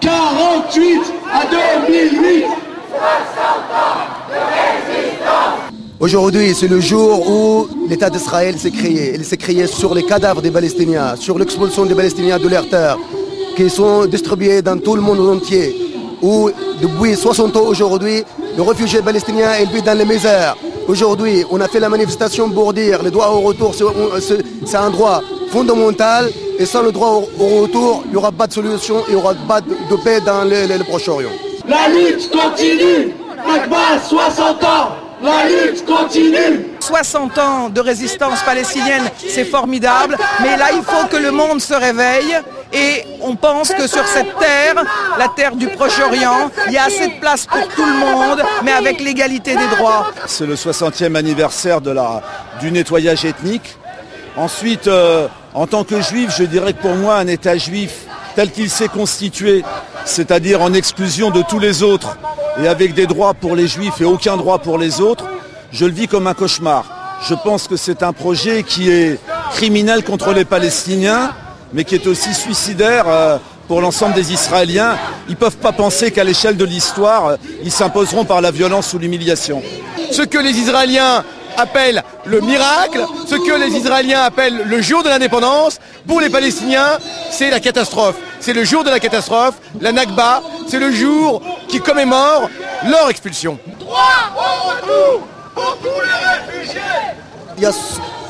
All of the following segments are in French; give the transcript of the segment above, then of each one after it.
48 à 2008. 60 ans de résistance. Aujourd'hui, c'est le jour où l'État d'Israël s'est créé. Il s'est créé sur les cadavres des Palestiniens, sur l'expulsion des Palestiniens de leur terre, qui sont distribués dans tout le monde entier. Où, depuis 60 ans aujourd'hui, les réfugiés palestiniens vivent dans les misères. Aujourd'hui, on a fait la manifestation pour dire le droit au retour, c'est un droit fondamental. Et sans le droit au retour, il n'y aura pas de solution, il n'y aura pas de paix dans le Proche-Orient. La lutte continue. Nakba, 60 ans. La lutte continue. 60 ans de résistance palestinienne, c'est formidable. Mais là, il faut que le monde se réveille. Et on pense que sur cette terre, la terre du Proche-Orient, il y a assez de place pour tout le monde, mais avec l'égalité des droits. C'est le 60e anniversaire du nettoyage ethnique. Ensuite, en tant que juif, je dirais que pour moi, un État juif tel qu'il s'est constitué, c'est-à-dire en exclusion de tous les autres et avec des droits pour les juifs et aucun droit pour les autres, je le vis comme un cauchemar. Je pense que c'est un projet qui est criminel contre les Palestiniens, mais qui est aussi suicidaire pour l'ensemble des Israéliens. Ils ne peuvent pas penser qu'à l'échelle de l'histoire, ils s'imposeront par la violence ou l'humiliation. Ce que les Israéliens appellent le miracle, ce que les Israéliens appellent le jour de l'indépendance, pour les Palestiniens, c'est la catastrophe. C'est le jour de la catastrophe, la Nakba, c'est le jour qui commémore leur expulsion. Droit au retour pour tous les réfugiés. Il y a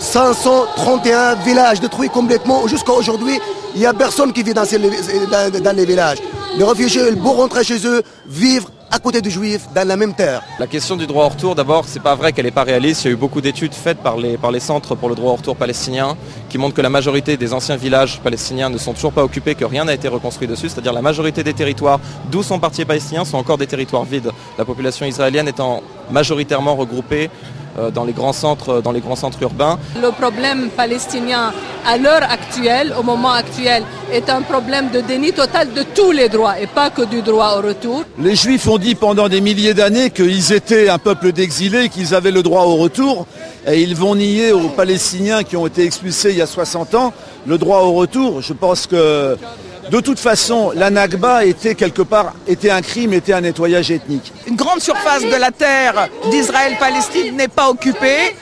531 villages détruits complètement. Jusqu'à aujourd'hui, il n'y a personne qui vit dans les villages. Les réfugiés, ils vont rentrer chez eux, vivre à côté des Juifs, dans la même terre. La question du droit au retour, d'abord, c'est pas vrai qu'elle n'est pas réaliste. Il y a eu beaucoup d'études faites par les centres pour le droit au retour palestinien qui montrent que la majorité des anciens villages palestiniens ne sont toujours pas occupés, que rien n'a été reconstruit dessus. C'est-à-dire la majorité des territoires d'où sont partis les Palestiniens sont encore des territoires vides. La population israélienne étant majoritairement regroupée dans les grands centres urbains. Le problème palestinien à l'heure actuelle, au moment actuel, est un problème de déni total de tous les droits et pas que du droit au retour. Les Juifs ont dit pendant des milliers d'années qu'ils étaient un peuple d'exilés, qu'ils avaient le droit au retour, et ils vont nier aux Palestiniens qui ont été expulsés il y a 60 ans le droit au retour. Je pense que de toute façon, la Nakba était quelque part un crime, était un nettoyage ethnique. Une grande surface de la terre d'Israël-Palestine n'est pas occupée,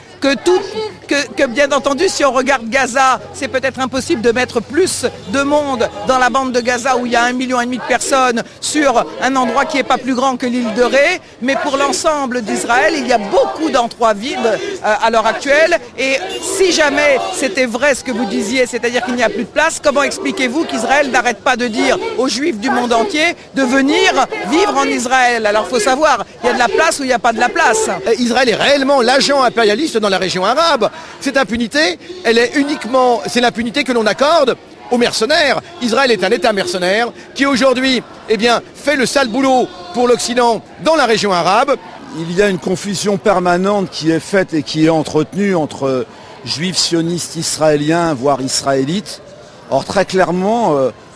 que bien entendu, si on regarde Gaza, c'est peut-être impossible de mettre plus de monde dans la bande de Gaza où il y a 1,5 million de personnes sur un endroit qui n'est pas plus grand que l'île de Ré. Mais pour l'ensemble d'Israël, il y a beaucoup d'endroits vides à l'heure actuelle. Et si jamais c'était vrai ce que vous disiez, c'est-à-dire qu'il n'y a plus de place, comment expliquez-vous qu'Israël n'arrête pas de dire aux Juifs du monde entier de venir vivre en Israël? Alors il faut savoir, il y a de la place ou il n'y a pas de la place. Israël est réellement l'agent impérialiste dans la région arabe. Cette impunité, c'est l'impunité que l'on accorde aux mercenaires. Israël est un État mercenaire qui aujourd'hui fait le sale boulot pour l'Occident dans la région arabe. Il y a une confusion permanente qui est faite et qui est entretenue entre juifs sionistes israéliens, voire israélites. Or très clairement,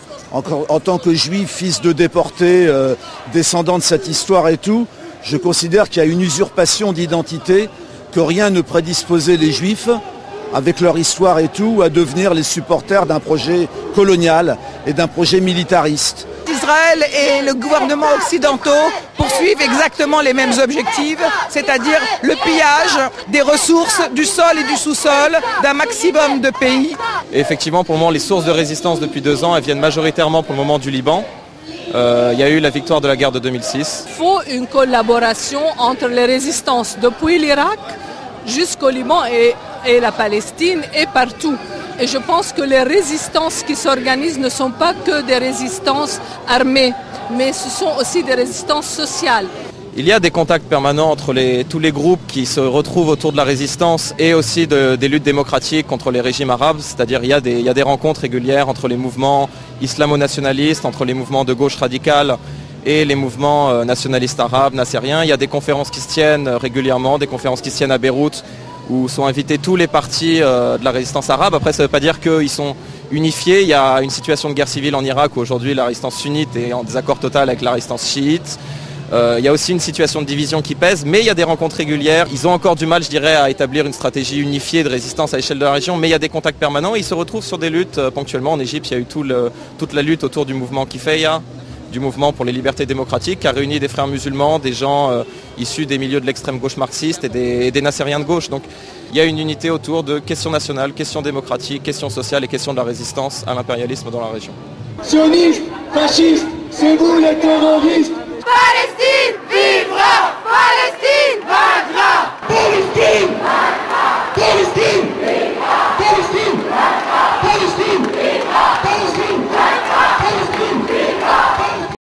en tant que juif, fils de déportés, descendant de cette histoire et tout, je considère qu'il y a une usurpation d'identité, que rien ne prédisposait les Juifs, avec leur histoire et tout, à devenir les supporters d'un projet colonial et d'un projet militariste. Israël et le gouvernement occidentaux poursuivent exactement les mêmes objectifs, c'est-à-dire le pillage des ressources du sol et du sous-sol d'un maximum de pays. Et effectivement, pour le moment, les sources de résistance depuis 2 ans, elles viennent majoritairement pour le moment du Liban. Il y a eu la victoire de la guerre de 2006. Il faut une collaboration entre les résistances depuis l'Irak jusqu'au Liban et la Palestine et partout. Et je pense que les résistances qui s'organisent ne sont pas que des résistances armées, mais ce sont aussi des résistances sociales. Il y a des contacts permanents entre tous les groupes qui se retrouvent autour de la résistance et aussi des luttes démocratiques contre les régimes arabes. C'est-à-dire il y a des rencontres régulières entre les mouvements islamo-nationalistes, entre les mouvements de gauche radicale et les mouvements nationalistes arabes, nassériens. Il y a des conférences qui se tiennent régulièrement, des conférences qui se tiennent à Beyrouth, où sont invités tous les partis de la résistance arabe. Après, ça ne veut pas dire qu'ils sont unifiés. Il y a une situation de guerre civile en Irak où aujourd'hui la résistance sunnite est en désaccord total avec la résistance chiite. Il y a aussi une situation de division qui pèse, mais il y a des rencontres régulières. Ils ont encore du mal, je dirais, à établir une stratégie unifiée de résistance à l'échelle de la région, mais il y a des contacts permanents. Ils se retrouvent sur des luttes ponctuellement. En Égypte, il y a eu toute la lutte autour du mouvement Kifaya, du mouvement pour les libertés démocratiques, qui a réuni des frères musulmans, des gens issus des milieux de l'extrême gauche marxiste et des nassériens de gauche. Donc il y a une unité autour de questions nationales, questions démocratiques, questions sociales et questions de la résistance à l'impérialisme dans la région. Sionistes, fascistes, c'est vous les terroristes. Palestine vivra!